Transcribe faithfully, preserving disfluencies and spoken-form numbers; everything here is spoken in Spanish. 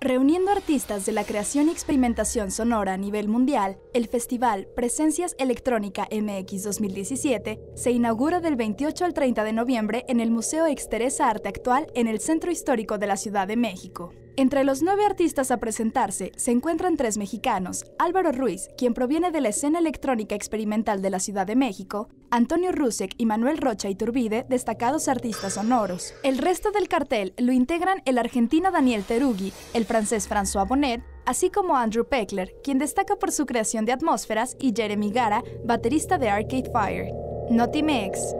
Reuniendo artistas de la creación y experimentación sonora a nivel mundial, el festival Presencias Electrónica M X dos mil diecisiete se inaugura del veintiocho al treinta de noviembre en el Museo Exteresa Arte Actual en el Centro Histórico de la Ciudad de México. Entre los nueve artistas a presentarse se encuentran tres mexicanos: Álvaro Ruiz, quien proviene de la escena electrónica experimental de la Ciudad de México, Antonio Rusek y Manuel Rocha Iturbide, destacados artistas sonoros. El resto del cartel lo integran el argentino Daniel Teruggi, el francés François Bonnet, así como Andrew Peckler, quien destaca por su creación de atmósferas, y Jeremy Gara, baterista de Arcade Fire. Notimex.